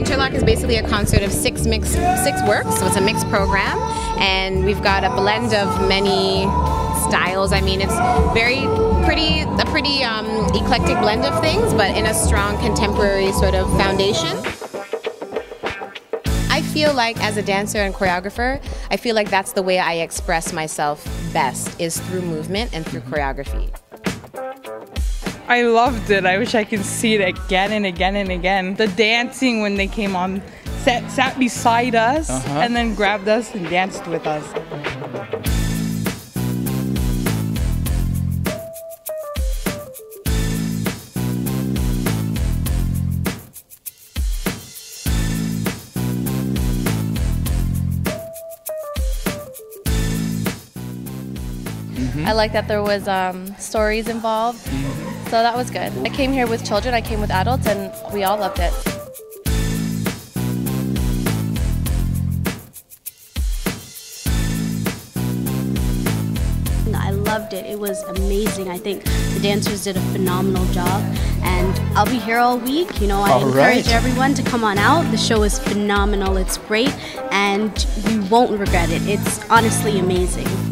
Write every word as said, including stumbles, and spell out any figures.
Interlock is basically a concert of six mix, six works, so it's a mixed program, and we've got a blend of many styles. I mean, it's very pretty, a pretty um, eclectic blend of things, but in a strong contemporary sort of foundation. I feel like as a dancer and choreographer, I feel like that's the way I express myself best, is through movement and through choreography. I loved it. I wish I could see it again and again and again. The dancing when they came on, sat, sat beside us uh-huh. and then grabbed us and danced with us. Mm-hmm. I like that there was um, stories involved, mm-hmm. so that was good. I came here with children, I came with adults, and we all loved it. I loved it. It was amazing. I think the dancers did a phenomenal job, and I'll be here all week. You know, I all encourage right. everyone to come on out. The show is phenomenal. It's great, and you won't regret it. It's honestly amazing.